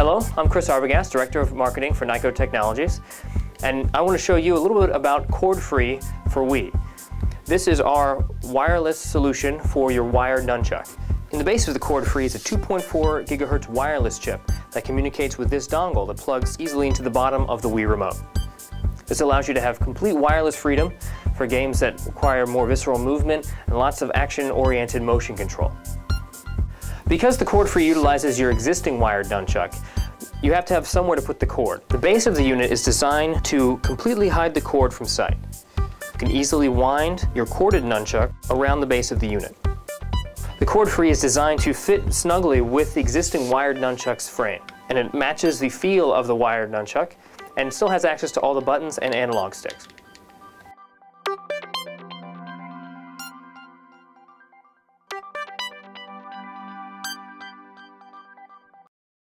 Hello, I'm Chris Arbogast, Director of Marketing for Nyco Technologies, and I want to show you a little bit about cord-free for Wii. This is our wireless solution for your wired nunchuck. In the base of the cord-free is a 2.4 gigahertz wireless chip that communicates with this dongle that plugs easily into the bottom of the Wii remote. This allows you to have complete wireless freedom for games that require more visceral movement and lots of action-oriented motion control. Because the cord-free utilizes your existing wired nunchuck, you have to have somewhere to put the cord. The base of the unit is designed to completely hide the cord from sight. You can easily wind your corded nunchuck around the base of the unit. The cord-free is designed to fit snugly with the existing wired nunchuck's frame, and it matches the feel of the wired nunchuck and still has access to all the buttons and analog sticks.